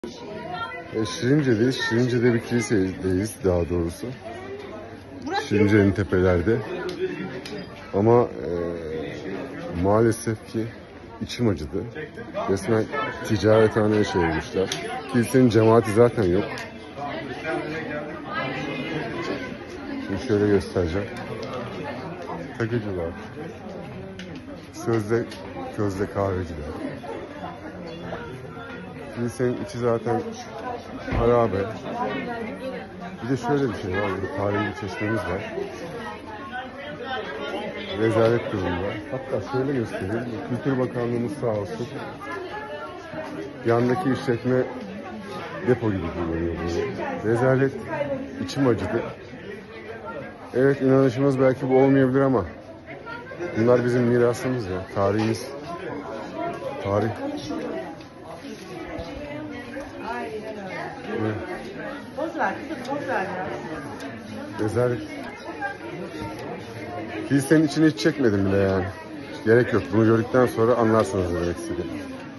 Şirince'deyiz. Şirince'de bir kilisedeyiz daha doğrusu. Şirince'nin tepelerde. Ama maalesef ki içim acıdı. Resmen ticarethaneye çevirmişler. Kilisenin cemaati zaten yok. Şimdi şöyle göstereceğim. Takıcılar. Sözde közde kahveciler. Kilisenin içi zaten harabe. Bir de şöyle bir şey var. Burada tarihi bir çeşmemiz var. Rezalet durumda. Hatta şöyle göstereyim. Kültür Bakanlığımız sağ olsun. Yandaki işletme depo gibi kullanıyor böyle. Rezalet. İçim acıdı. Evet, inanışımız belki bu olmayabilir ama bunlar bizim mirasımız ya. Tarihimiz. Tarih. Evet. Poz ver kızım, poz ver ya. Rezalet. Kilisenin içine hiç çekmedim bile yani. Gerek yok. Bunu gördükten sonra anlarsınız ne demek istediğimi.